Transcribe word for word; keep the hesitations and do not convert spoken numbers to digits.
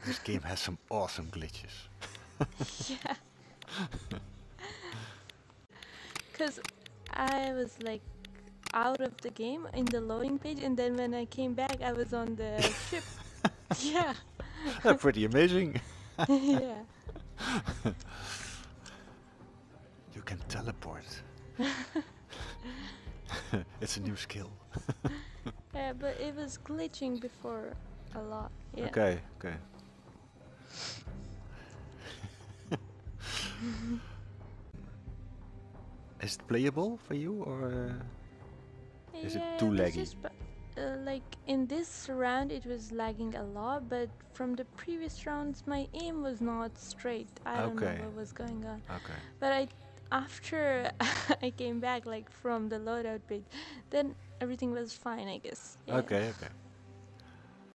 This game has some awesome glitches. Yeah. Because I was like out of the game in the loading page, and then when I came back, I was on the ship. Yeah. Pretty amazing. Yeah. You can teleport. It's a new skill. Yeah, but it was glitching before a lot. Yeah. Okay, okay. Is it playable for you, or uh, is it Yeah, too it was laggy? just bu- uh, like in this round it was lagging a lot, but from the previous rounds my aim was not straight. I don't know Okay. what was going on. Okay. But I, after I came back like from the loadout page, then everything was fine, I guess. Yeah. Okay, okay.